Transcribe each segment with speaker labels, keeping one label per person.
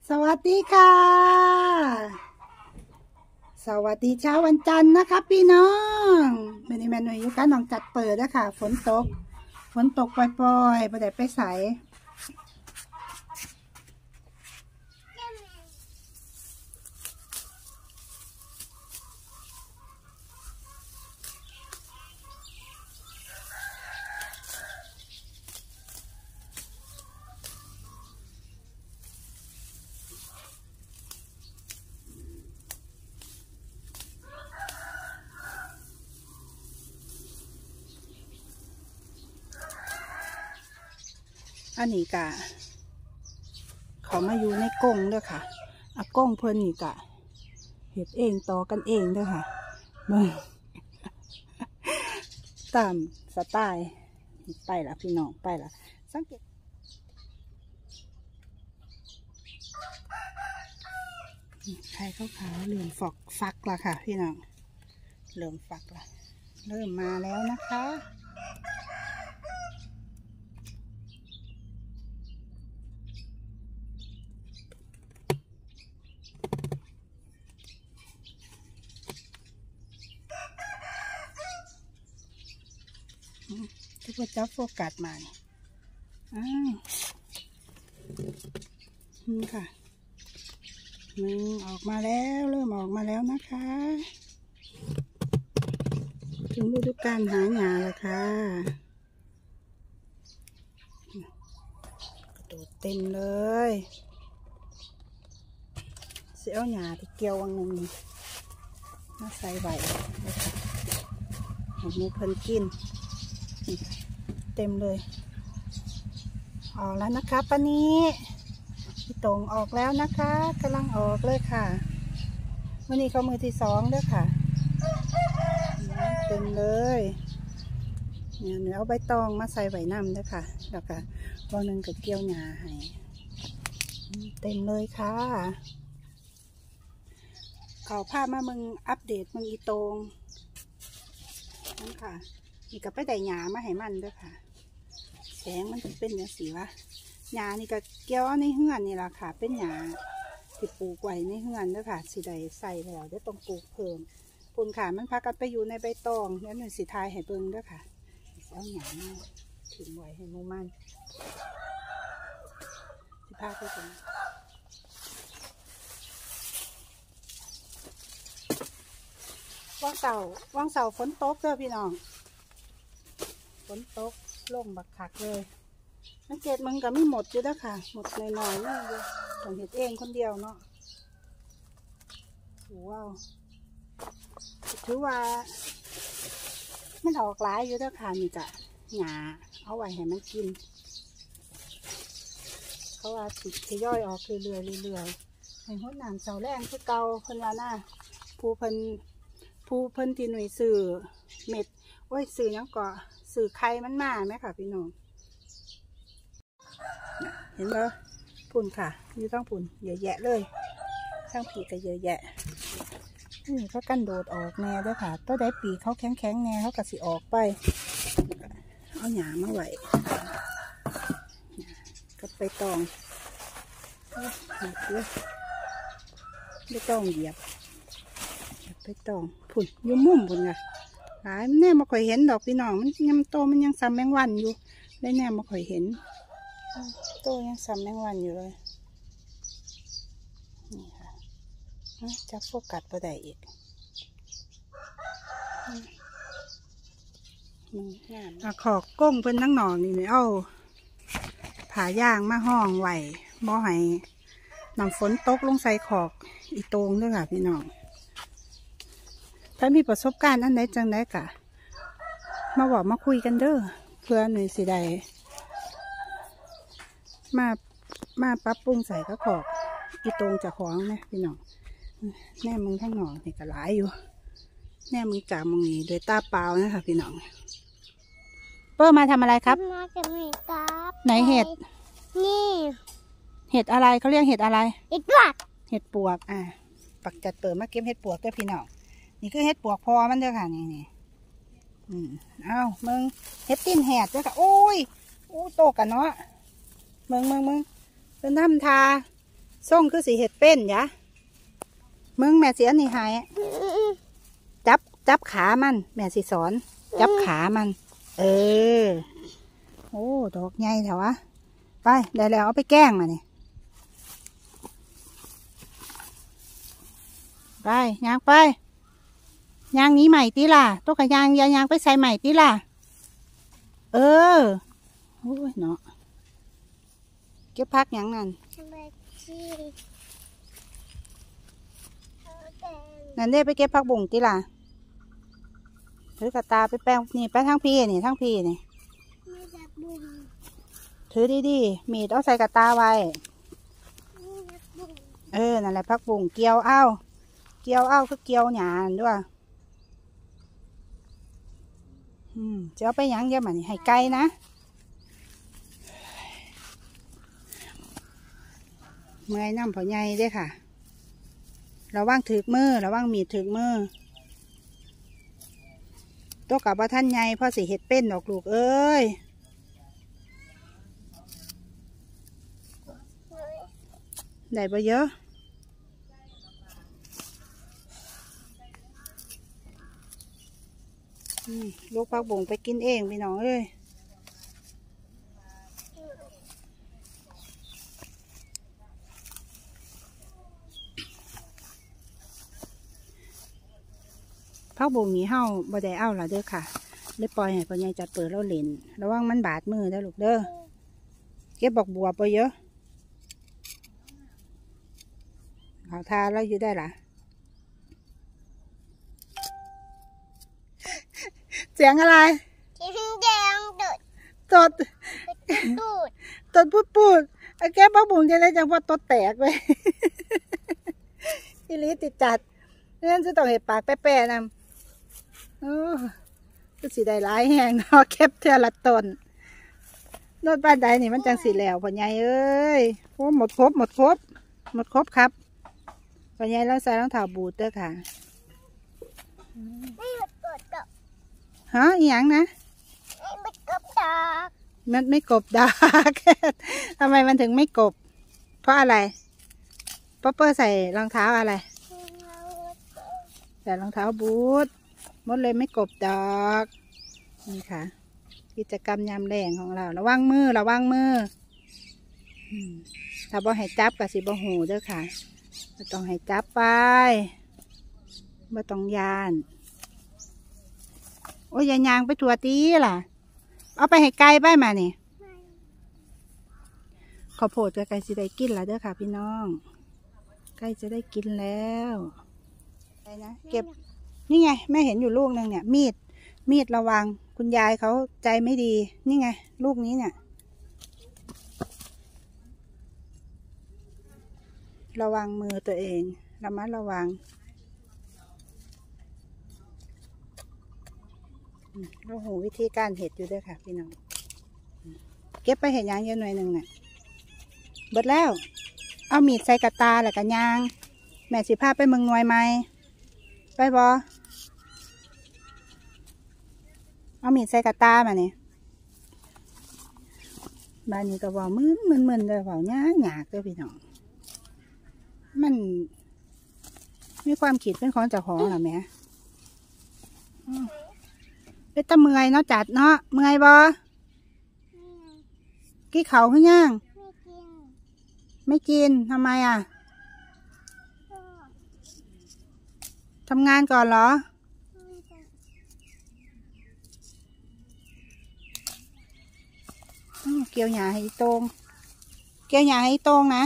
Speaker 1: สวัสดีค่ะสวัสดีเช้าวันจันทร์นะคะพี่น้องวันนี้แม่หน่วยอยู่กันน้องจัดเปิดแล้วค่ะฝนตกปล่อยๆไปไหนไปใสอันนี้กะเขามาอยู่ในกรงเด้อค่ะกรงเพิ่นนี่กะเห็ดเองต่อกันเองเด้อค่ะตามสไตล์ไปละพี่น้องไปละสังเกตไข่ขาวๆเหลืองฟักละค่ะพี่น้องเหลืองฟักละเริ่มมาแล้วนะคะทุกคนจะโฟกัสมาค่ะออกมาแล้วเริ่มออกมาแล้วนะคะถึงฤดูกาลหาหญ้าแล้วค่ะกระโดดเต็มเลยเสี้ยวหญ้าที่เกี่ยววังหนึ่งมาใส่ไว้นะคะให้หมูเพิ่นกินเต็มเลยออกแล้วนะคะป้านี้พี่ตงออกแล้วนะคะกำลังออกเลยค่ะวันนี้เขามือที่สองด้วยค่ะเต็มเลยเนี่ยเนื้อเอาใบตองมาใส่ใบน้ำด้วยค่ะแล้วก็วันหนึ่งก็เกี่ยวหญ้าให้เต็มเลยค่ะเขาพามามึงอัปเดตมึงอีตงนั่นค่ะนี่ก็ไปได้หญ้ามาให้มันด้วยค่ะแสงมันเป็นอย่างสีวะหญ้านี่ก็เกี่ยวในเฮือนนี่แหละค่ะเป็นหญ้าที่ปลูกไว้ในเฮือนด้วยค่ะสีใดใส่แล้วได้ต้องปลูกเพิ่มปุ่นขามันพากันไปอยู่ในใบตองแล้วหนึ่งสีทายให้เบิ่งด้วยค่ะเอาหญ้ามาถึงไว้ให้มูมันที่พาไปตรงว่างเสาฝนตกเด้อพี่น้องฝนตกลงบักคักเลยสังเกตมึงก็ไม่หมดอยู่แล้วค่ะหมดหน่อยๆนี่อยู่ต้องเห็ดเองคนเดียวเนาะว้าวถือว่ามันออกหลายอยู่แล้วค่ะนี่จ้ะหญ้าเอาไว้ให้มันกินเขาว่าติดทยอยออกเรื่อยๆให้หัวหนามเสาแรงคือเก่าเพิ่นว่าน่ะผู้เพิ่นที่หน่วยสื่อเม็ดโอ้ยสื่อยังก็สื่อไข่มันมาไหมค่ะพี่น้องเห็นไหมปุ่นค่ะอยู่ต้องปุ่นเยอะแยะเลยช่างผีก็เยอะแยะนี่เขากันโดดออกแน่ด้วยค่ะตัวได้ปีเขาแข็งแน่เขากระสิออกไปเอาหญ้ามาไว้ก็ไปตองไม่ต้องเหยียบไปตองพุ่นยุ่มุ่มพุ่นไงหลายแน่มาค่อยเห็นดอกพี่น้องมันยังโตมันยังซ้ำแมงวันอยู่ได้แน่มาค่อยเห็นโตยังซ้ำแมงวันอยู่เลยนี่ค่ะจะโฟกัสไปได้อีกขอกก้งเป็นทั้งหนองนี่เอาผ่าย่างมาห้องไหวบ่ให้น้ำฝนตกลงใส่ขอกอีตงด้วยค่ะพี่น้องถ้ามีประสบการณ์อันไหนจังได้กะมาบอกมาคุยกันเด้อเพื่อหน่วยสิใดมาปรับปรุงใส่ก็ขอกอีตงจะของนะพี่น้องแน่มึงทั้งหนองนี่ก็หลายอยู่แน่มึงจากมึงนี่โดยตาเปล่านะคะพี่น้องเปิ้ลมาทำอะไรครับ
Speaker 2: มาจะมีครับ
Speaker 1: ไหนเห็ด
Speaker 2: นี่
Speaker 1: เห็ดอะไรเขาเรียกเห็ดอะไร
Speaker 2: เห็ดปวก
Speaker 1: ปักจัดเปิดมาเก็บเห็ดปวกด้วยพี่น้องนี่คือเห็ดปวกพอมันเด้อค่ะนี่เอามึงเห็ดตีนแหดเด้อค่ะโอ้ยโตกันเนาะมึงเป็นน้ำทาส่งคือสีเห็ดเป็นยะมึงแม่เสียนี่หายจับขามันแม่สิสอนจับขามันโอ้ดอกใหญ่แถววะไปได้แล้วเอาไปแกล้งมาเนี่ยไปยางไปยางนี้ใหม่ตีล่ะตัวกับยางไปใส่ใหม่ตีล่ะโอ้ยเนาะเก็บพักยังนั่นนั่นเด้ไปเก็บพักบุ่งตีล่ะถือกระตาไปแป้งนี่ไปทั้งพี่นี่ทั้งพี่นี่ถือดีๆมีดเอาใส่กระตาไว้นั่นแหละพักบุ่งเกี่ยวเอาคือเกี่ยวหยาด้วยจะเอาไปยังเยอะมันให้ไกลนะเมื่อยน้ำผอใหญ่ด้วยค่ะระวังถือมือระวังมีดถือมือตัวกับว่าท่านใหญ่พ่อสิเห็ดเป็นดอกลูกเอ้ยได้บ่เยอะลูกพักบุ่งไปกินเองพี่น้องเอ้ยพักบุ่งนี้เฮาบ่ได้เอาละเด้อค่ะเลยปล่อยให้พ่อใหญ่จัดเปิดแล้วเล่นระวังมันบาดมือเด้อลูกเด้อเก็บบัวบ่เยอะเขาทาแล้วอยู่ได้ล่ะเสียงอะไร
Speaker 2: เสียงแดง
Speaker 1: ตดพูดไอ้แก้ปักบุ๋งจะได้จังว่าตดแตกเลยอีลิติดจัดนั่นจะต้องเห็ดปากแป้ๆนำก็สีได้ร้ายแห้งเนาะแคบเท่าละตนรถบ้านใดนี่มันจังสีแล้วพ่อใหญ่เอ้ยโอ้หมดครบครับพ่อใหญ่แล้วใส่รองเท้าบูทเด้อค่ะฮะอีหยังนะมันไม่กบดากทำไมมันถึงไม่กบเพราะอะไรป๊อปเปอร์ใส่รองเท้าอะไรใส่รองเท้าบูทมดเลยไม่กบดอกนี่ค่ะกิจกรรมยามแรงของเราระวังมือถ้าบ่ให้จับกับสิบ่หูเด้อค่ะบ่ต้องให้จับไปบ่ต้องยานโอ้ยยางไปถั่วตีล่ะเอาไปให้ไก่ไปมานี่ข้าวโพดจะไก่จะได้กินแล้วเด้อค่ะพี่น้องไก่จะได้กินแล้วไปนะเก็บนี่ไงแม่เห็นอยู่ลูกนึงเนี่ยมีดระวังคุณยายเขาใจไม่ดีนี่ไงลูกนี้เนี่ยระวังมือตัวเองระมัดระวังเราหูวิธีการเห็ดอยู่ด้วยค่ะพี่น้องเก็บไปเห็ดยางเยอะหน่อยหนึ่งเนี่ยเบิดแล้วเอามีดใส่กระตาแล้วกันยางแม่สิพาไปเมืองนวยไหมไปบอเอามีดใส่กระตามาเนี่ยบ้านนี้ก็บอกมึนเลยบอกหยากเลยพี่น้องมันมีความคิดเป็นของเจ้าของเหรอแม่เป็นตะเมื่อยเนาะจัดเนาะเมื่อยบอกี้เขาขึ้นย่างไม่กินทำไมอ่ะทำงานก่อนเหรอเกี่ยวหญ้าให้ตรงนะ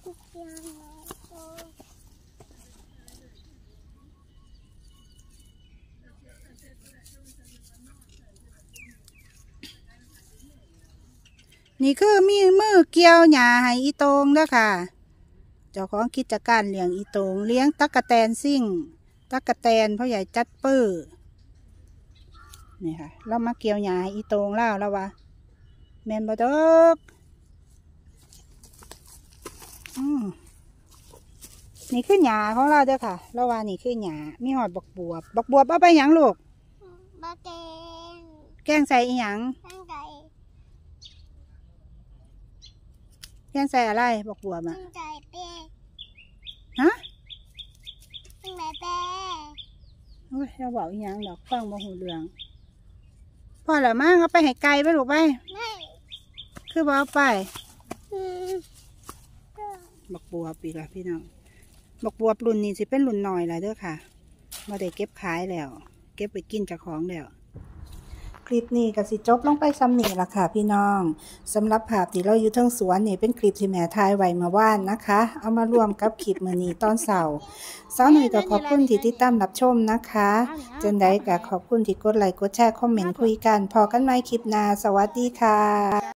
Speaker 1: นี่คือมีมือเกี่ยวหญ้าให้อีตรงเด้อค่ะเจ้าของกิจการเลี้ยงอีตรงเลี้ยงตั๊กแตนซิ่งตั๊กแตนพ่อใหญ่จัดปื้อนี่ค่ะเรามาเกี่ยวหญ้าให้อีตรงแล้ววะแมนบดกนี่คือหญ้าของเราเด้อค่ะเราว่านี่คือหญ้ามีหอดบักบวบเอาไปหยังลูกแกงใส่อีหยังแกงใส่อะไรบักบวบอ่ะโอ้ยเราบอกอีหยังดอกฟังบ่หูเรื่องพ่อละมั้งเอาไปให้ไกลไปลูกไป
Speaker 2: ไม่
Speaker 1: คือบ่เอาไป
Speaker 2: อืม
Speaker 1: บักบัวปีละพี่น้องบักบัวรุ่นนี้สิเป็นรุ่นน้อยแล้วเด้อค่ะมาได้เก็บขายแล้ว เก็บไปกินเจ้าของแล้วคลิปนี้ก็สิจบลงไปซ้ำนี่ละค่ะพี่น้องสำหรับภาพที่เราอยู่เทิงสวนนี่เป็นคลิปที่แม่ถ่ายไว้เมื่อวานนะคะ เอามารวมกับคลิปมื้อนี้ตอนเช้าสาวหนุ่ยก็ขอบคุณที่ติดตามรับชมนะคะจังใดก็ขอบคุณที่กดไลค์กดแชร์คอมเมนต์คุยกันพอกันใหม่คลิปหน้าสวัสดีค่ะ